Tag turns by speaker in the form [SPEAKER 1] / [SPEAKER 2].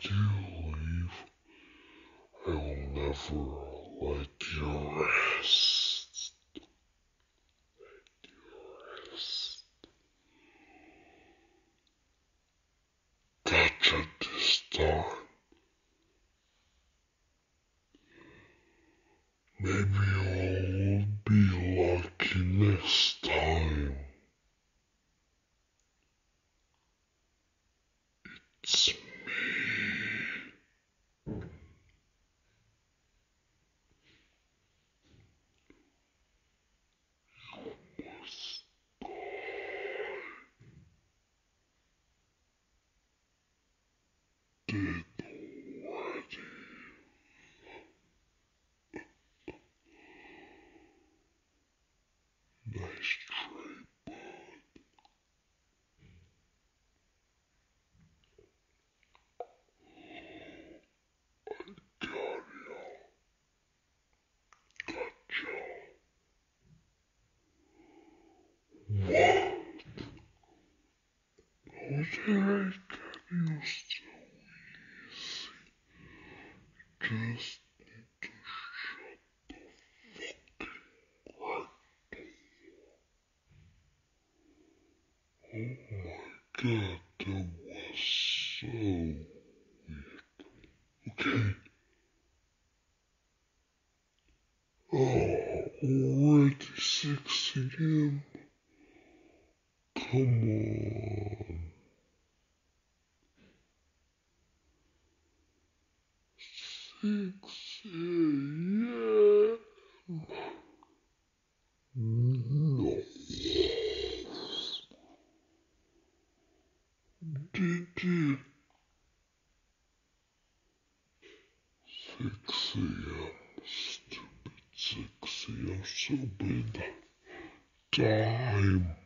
[SPEAKER 1] you leave, I will never let you rest. Gotcha this time. Maybe you'll be lucky next time. It's me. Did already. Nice try, bud. Got ya. Gotcha. What? How did I get you so easy? Just need to shut the fucking right door. Oh my god, that was so weird. Okay. Oh, already 6 a.m.? Come on. 6 a.m. No. Did you? 6 a.m. Stupid 6 a.m. Stupid time.